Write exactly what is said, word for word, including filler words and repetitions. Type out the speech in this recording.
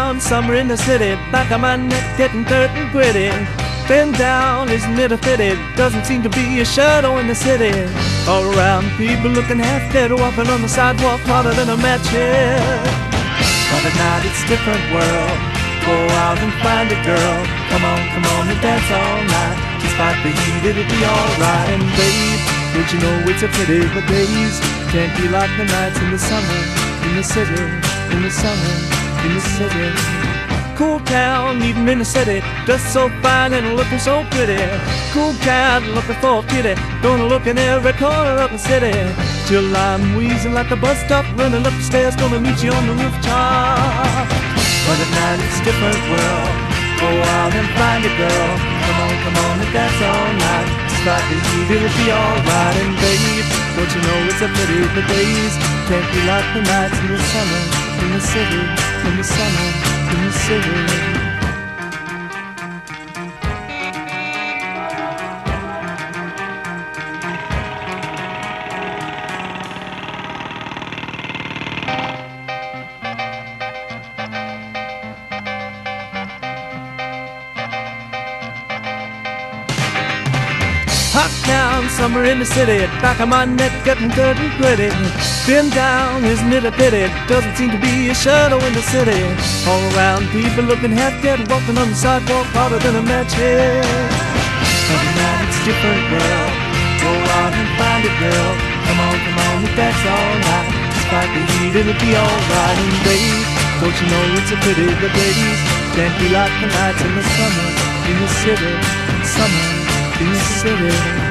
down, summer in the city, back of my neck getting dirt and gritty. Been down, isn't it a pity? Doesn't seem to be a shadow in the city. All around, people looking half dead, walking on the sidewalk harder than a match head. But at night it's a different world. Go out and find a girl. Come on, come on and dance all night. Despite the heat, it'll be alright. And babe, don't you know it's a pity the days can't be like the nights in the summer, in the city, in the summer, in the city. Cool town, even in the city, dressed so fine and looking so pretty. Cool cat looking for a kitty, gonna look in every corner of the city. Till I'm wheezing like a bus stop, running up the stairs, gonna meet you on the rooftop. But at night it's a different world. Go out and find a girl. Come on, come on and dance all night. Despite the heat, it'll be alright. And babe, don't you know it's a pity the days can't be like the nights in the summer, in the city, in the summer, in the city. Hot town, summer in the city, back of my neck getting dirt and gritty. Been down, isn't it a pity? Doesn't seem to be a shadow in the city. All around, people looking half dead, walking on the sidewalk harder than a match head. Every night it's a different world. Go out and find a girl. Come on, come on, and dance all night. Despite the heat, it'll be alright. And babe, don't you know it's a pity the days can't be like the nights in the summer, in the city, summer. In the city.